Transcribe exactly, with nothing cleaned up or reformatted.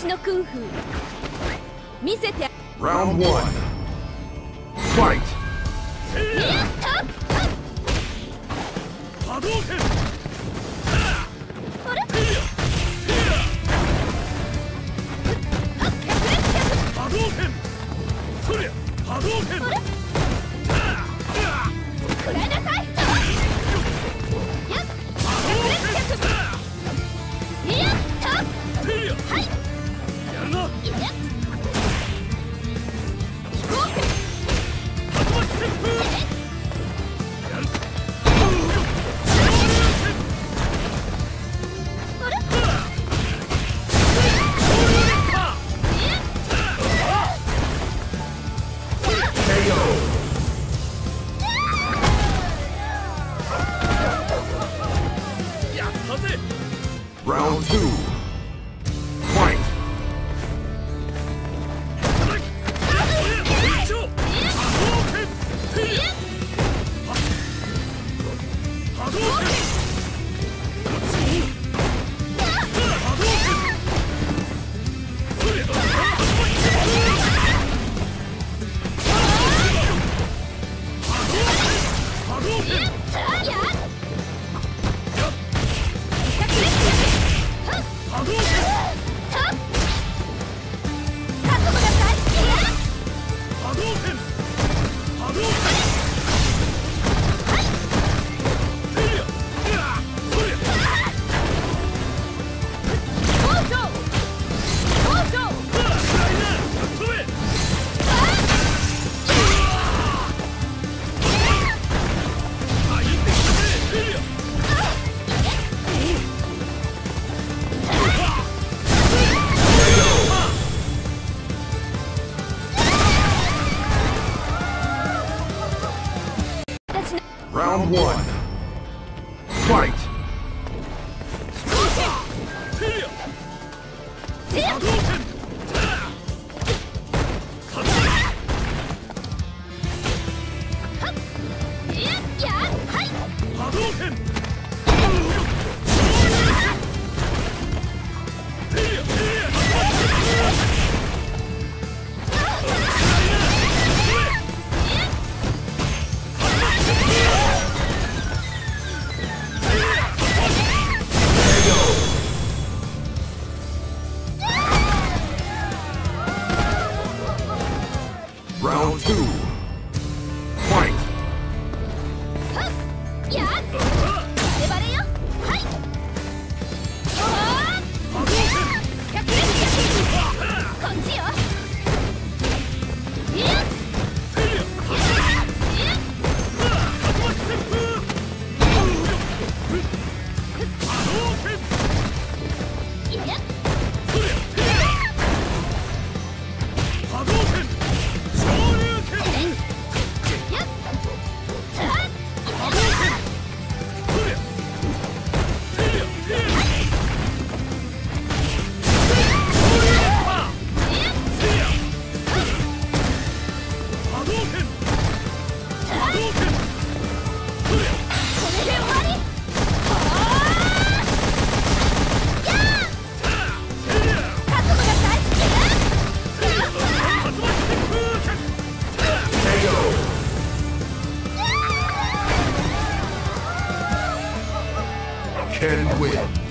私のクンフー見せて。 Round one. Fight. やった。 波動拳。 あれ波動拳。そりゃ波動拳。 あれくらいなさい。やっやったはい。 やるな。 やっ飛行機竜巻旋風。やる。 あれやったぜ。 Round two. Fight. 一丁。波動拳。波動拳。波動拳。そりゃ。波動拳。波動拳。波動拳。波動拳。せいや。そりゃ。 Round one. Fight. 波動拳。波動拳。 Round two. Fight. やっバレバレよ。はい波動拳。 こっちよ。 せいや。竜巻旋風。波動拳。そりゃ。波動拳。昇竜拳。波動拳。そりゃ。せいや。せいや。波動拳。波動拳。そりゃ。 これで終わり。 せいや。 覚悟なさい。 竜巻旋風脚。 K O. Ken wins.